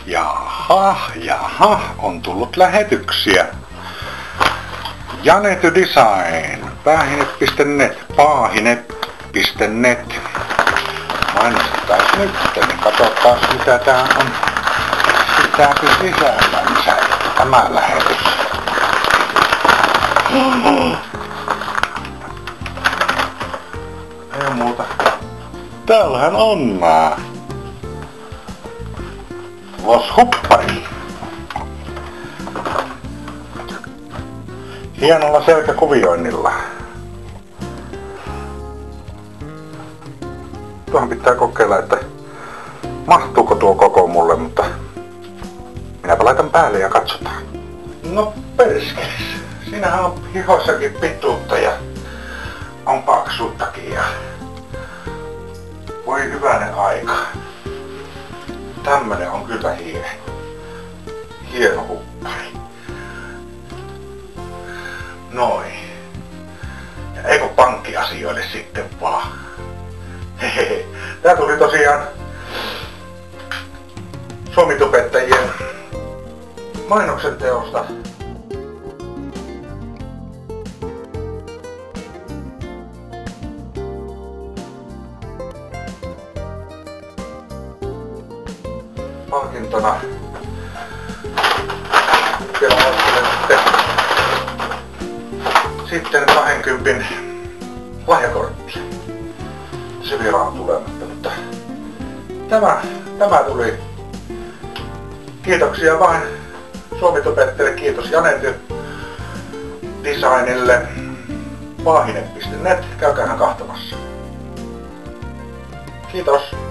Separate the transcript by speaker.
Speaker 1: Jaha, on tullut lähetyksiä. Janety Design, paahine.net. Mainostetaan nyt, niin katsotaan mitä tää on. Pitääkö sisällänsä tämä lähetys. Ei muuta. Täällähän on nää. Los Huppari. Hienolla selkäkuvioinnilla. Tuohon pitää kokeilla, että mahtuuko tuo koko mulle, mutta minäpä laitan päälle ja katsotaan. No perskelis. Siinähän on hihossakin pituutta ja on paksuuttakin ja voi hyvänen aika. Tämmönen on kyllä hieno huppari. Noin. Ja eikö pankkiasioille sitten vaan. Hehehe. Tää tuli tosiaan Suomitubettajien mainoksen teosta. Palkintona vielä ottelen sitten 20 lahjakorttia. Se vielä on tulematta, mutta tämä tuli. Kiitoksia vain Suomitubettajille, kiitos Janety Designille, paahine.net, käykäähän kahtamassa. Kiitos.